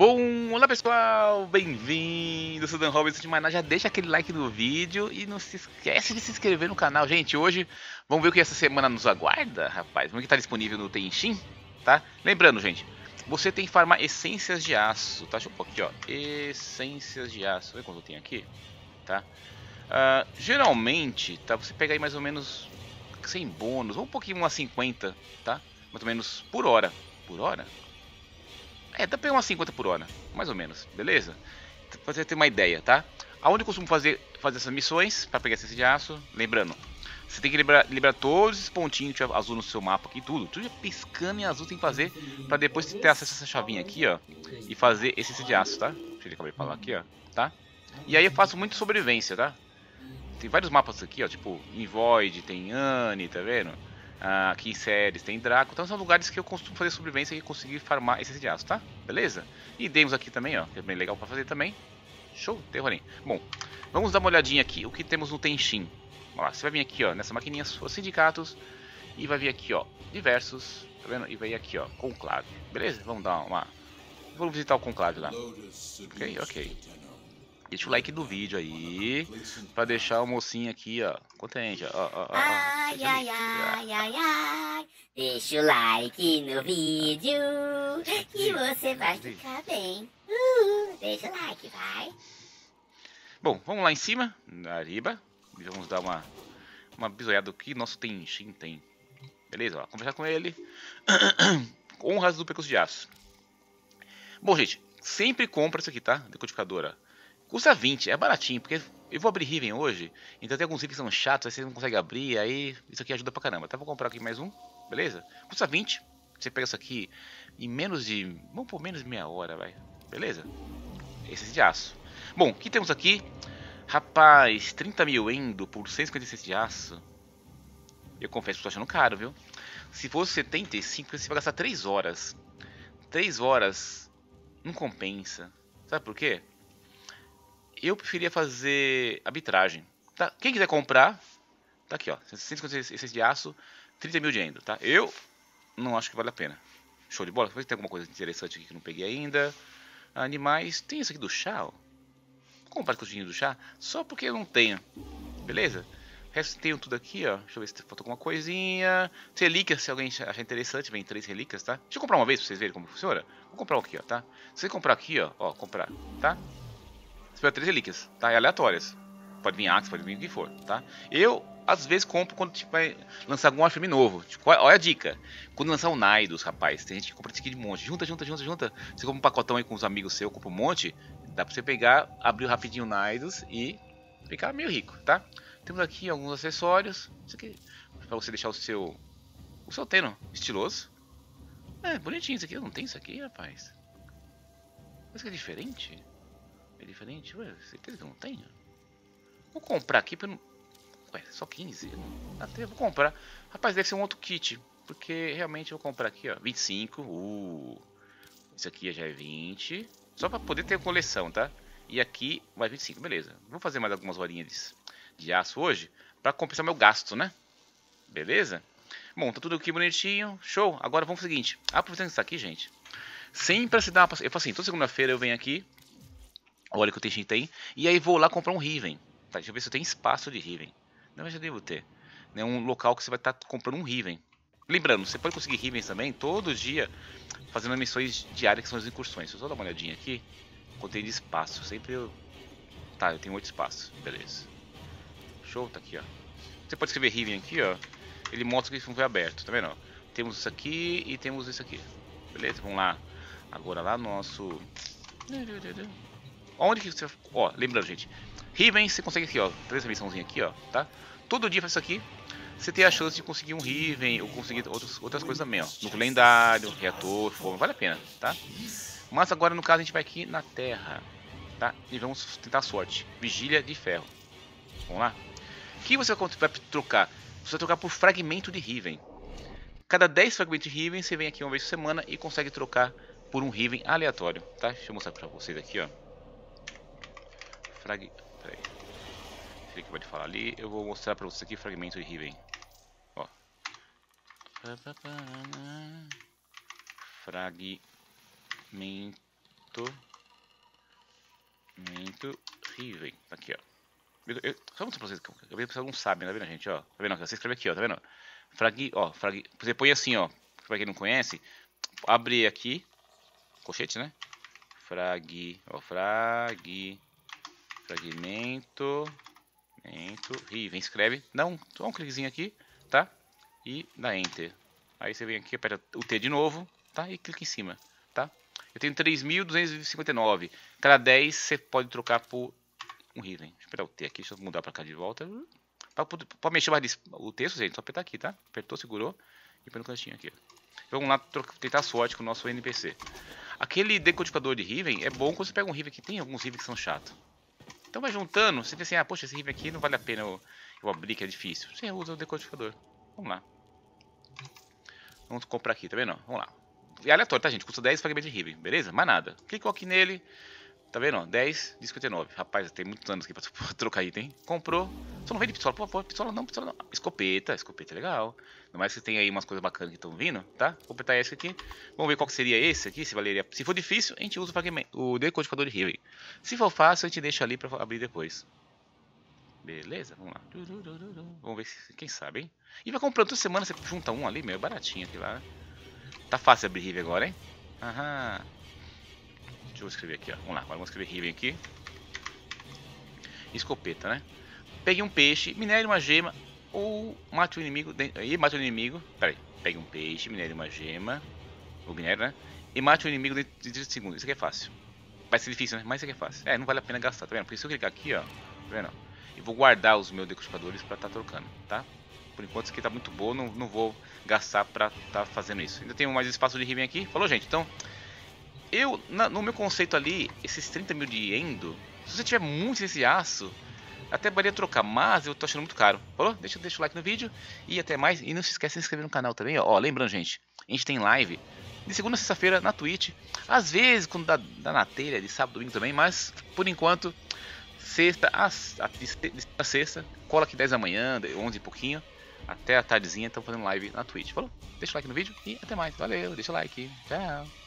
Bom, olá pessoal, bem-vindos, sou Dan Robinson de Maná, já deixa aquele like no vídeo e não se esquece de se inscrever no canal. Gente, hoje vamos ver o que essa semana nos aguarda, rapaz, vamos ver o que está disponível no Tenshin, tá? Lembrando, gente, você tem que farmar essências de aço, tá? Deixa eu pôr aqui, ó, essências de aço, vê quanto tem aqui, tá? Geralmente, tá, você pega aí mais ou menos 100 bônus, ou um pouquinho umas 50, tá? Mais ou menos por hora, por hora? Dá pra pegar umas 50 por hora, mais ou menos, beleza? Pra você ter uma ideia, tá? Aonde eu costumo fazer essas missões, pra pegar essência de aço, lembrando, você tem que liberar todos esses pontinhos azul no seu mapa aqui, tudo piscando em azul tem que fazer, pra depois ter acesso a essa chavinha aqui, ó, e fazer essência de aço, tá? Deixa eu acabei de falar aqui, ó, tá? E aí eu faço muito sobrevivência, tá? Tem vários mapas aqui, ó, tipo, em Void, tem Anne, tá vendo? Aqui em Ceres tem Draco, então são lugares que eu costumo fazer sobrevivência e conseguir farmar essência de aço, tá? Beleza? E Demos aqui também, ó, que é bem legal pra fazer também. Show, terrorinho. Bom, vamos dar uma olhadinha aqui, o que temos no Tenshin. Ó, você vai vir aqui, ó, nessa maquininha sua, sindicatos, e vai vir aqui, ó, diversos, tá vendo? E vai vir aqui, ó, conclave, beleza? Vamos dar uma... Vamos visitar o conclave lá. Ok. Deixa o like do vídeo aí, pra deixar o mocinho aqui, ó, contente, ó. Ai. Deixa o like no vídeo, que você vai ficar bem. Deixa o like, vai. Bom, vamos lá em cima, na riba, e vamos dar uma bisoiada do que nosso Tenshin tem. Beleza, ó, conversar com ele. Honras do percurso de aço. Bom, gente, sempre compra isso aqui, tá? Decodificadora. Custa 20, é baratinho, porque eu vou abrir Riven hoje, então tem alguns itens que são chatos, aí você não consegue abrir, aí isso aqui ajuda pra caramba. Então vou comprar aqui mais um, beleza? Custa 20, você pega isso aqui em menos de... vamos por menos de meia hora, vai. Beleza? Esse é de aço. Bom, o que temos aqui? Rapaz, 30 mil endo por 156 de aço. Eu confesso que tô achando caro, viu? Se fosse 75, você vai gastar 3 horas. 3 horas não compensa. Sabe por quê? Eu preferia fazer arbitragem, tá? Quem quiser comprar, tá aqui, ó, 156 de aço, 30 mil de endo, tá? Eu não acho que vale a pena. Show de bola. Talvez tenha alguma coisa interessante aqui que eu não peguei ainda. Animais, tem isso aqui do chá, ó. Vou comprar com o dinheiro do chá, só porque eu não tenho, beleza? O resto tenho tudo aqui, ó. Deixa eu ver se faltou alguma coisinha. Relíquias, se alguém achar interessante, vem 3 relíquias, tá? Deixa eu comprar uma vez pra vocês verem como funciona. Vou comprar um aqui, ó, tá? Se você comprar aqui, ó, comprar, tá? Você pega 3 relíquias, tá? É aleatórias. Pode vir Axe, pode vir o que for, tá? Eu, às vezes, compro quando tipo, vai lançar algum filme novo. Tipo, olha a dica. Quando lançar o Naidos, rapaz, tem gente que compra esse aqui de monte. Junta. Você compra um pacotão aí com os amigos seus, compra um monte. Dá pra você pegar, abrir rapidinho o Naidos e ficar meio rico, tá? Temos aqui alguns acessórios. Isso aqui pra você deixar o seu tênis estiloso. É, bonitinho isso aqui. Eu não tenho isso aqui, rapaz. Isso aqui é diferente. É diferente? Ué, certeza que eu não tenho? Vou comprar aqui pra não... Ué, só 15? Até vou comprar. Rapaz, deve ser um outro kit. Porque realmente eu vou comprar aqui, ó. 25. Isso aqui já é 20. Só pra poder ter coleção, tá? E aqui vai 25, beleza. Vou fazer mais algumas horinhas de aço hoje. Pra compensar meu gasto, né? Beleza? Bom, tá tudo aqui bonitinho. Show. Agora vamos pro seguinte. Aproveitando isso aqui, gente. Sempre se dar uma... Eu faço assim, toda segunda-feira eu venho aqui. Olha que o Tenshin tem. E aí vou lá comprar um Riven. Tá, deixa eu ver se eu tenho espaço de Riven. Não, eu já devo ter. É um local que você vai estar comprando um Riven. Lembrando, você pode conseguir Rivens também todo dia, fazendo missões diárias que são as incursões. Deixa eu só dar uma olhadinha aqui. Contei de espaço. Sempre eu... Tá, eu tenho 8 espaços. Beleza. Show, tá aqui, ó. Você pode escrever Riven aqui, ó. Ele mostra que isso não foi aberto, tá vendo? Ó? Temos isso aqui e temos isso aqui. Beleza? Vamos lá. Agora lá no nosso... Onde que você... Ó, lembrando, gente. Riven, você consegue aqui, ó. 3 missãozinhas aqui, ó, tá? Todo dia faz isso aqui. Você tem a chance de conseguir um Riven ou conseguir outras coisas também, ó. Núcleo lendário, reator, forma. Vale a pena, tá? Mas agora, no caso, a gente vai aqui na Terra, tá? E vamos tentar a sorte. Vigília de ferro. Vamos lá? O que você vai trocar? Você vai trocar por fragmento de Riven. Cada 10 fragmentos de Riven, você vem aqui uma vez por semana e consegue trocar por um Riven aleatório, tá? Deixa eu mostrar pra vocês aqui, ó. Peraí. Ele que pode falar ali. Eu vou mostrar pra vocês aqui fragmento de Riven. Ó. Fragmento Riven. Tá aqui, ó. Só mostrar pra vocês, eu vejo que vocês não sabem, tá vendo, gente, ó? Tá vendo? Você escreve aqui, ó, tá vendo? Você põe assim, ó, pra quem não conhece, abre aqui, colchete, né? Fragmento, Riven, escreve, dá só um cliquezinho aqui, tá? E dá Enter. Aí você vem aqui, aperta o T de novo, tá? E clica em cima, tá? Eu tenho 3.259. Cada 10 você pode trocar por um Riven. Deixa eu apertar o T aqui, deixa eu mudar pra cá de volta. Pra mexer mais o texto, gente, só apertar aqui, tá? Apertou, segurou e põe no cantinho aqui. Vamos lá tentar a sorte com o nosso NPC. Aquele decodificador de Riven é bom quando você pega um Riven que tem alguns Riven que são chatos. Então vai juntando, você vê assim, ah, poxa, esse Riven aqui não vale a pena eu abrir, que é difícil. Você usa o decodificador. Vamos lá. Vamos comprar aqui, tá vendo? Vamos lá. É aleatório, tá, gente? Custa 10 fragmentos de Riven, beleza? Mais nada. Clicou aqui nele. Tá vendo? 10 de 59. Rapaz, tem muitos anos aqui pra trocar item. Comprou. Só não vende pistola. Pô, pistola não. Escopeta é legal. Ainda mais que tem aí umas coisas bacanas que estão vindo, tá? Vou apertar esse aqui. Vamos ver qual que seria esse aqui, se valeria. Se for difícil, a gente usa o decodificador de Riven. Se for fácil, a gente deixa ali pra abrir depois. Beleza, vamos lá. Vamos ver se, quem sabe, hein? E vai comprando toda semana, você junta um ali, meu, baratinho aqui lá. Tá fácil abrir Riven agora, hein? Aham. Deixa eu escrever aqui, ó. Vamos lá, agora vamos escrever Riven aqui. Escopeta, né? Pegue um peixe, minere uma gema ou mate o inimigo. Mate o inimigo. Pera aí. Pegue um peixe, minere uma gema. Ou minere, né? E mate o inimigo dentro de 30 segundos. Isso aqui é fácil. Vai ser difícil, né? Mas isso aqui é fácil. É, não vale a pena gastar, tá vendo? Porque se eu clicar aqui, ó. Tá vendo? Eu vou guardar os meus decodificadores pra estar trocando, tá? Por enquanto isso aqui tá muito bom, não vou gastar pra estar fazendo isso. Ainda tenho mais espaço de Riven aqui. Falou, gente? Então, no meu conceito ali, esses 30 mil de Endo, se você tiver muito desse aço, até poderia trocar, mas eu tô achando muito caro. Falou? Deixa o like no vídeo e até mais. E não se esquece de se inscrever no canal também, ó. Lembrando, gente, a gente tem live de segunda a sexta-feira na Twitch. Às vezes, quando dá na telha, de sábado, domingo também, mas por enquanto, sexta a sexta, cola aqui 10 da manhã, 11 e pouquinho, até a tardezinha, estamos fazendo live na Twitch. Falou? Deixa o like no vídeo e até mais. Valeu, deixa o like. Tchau.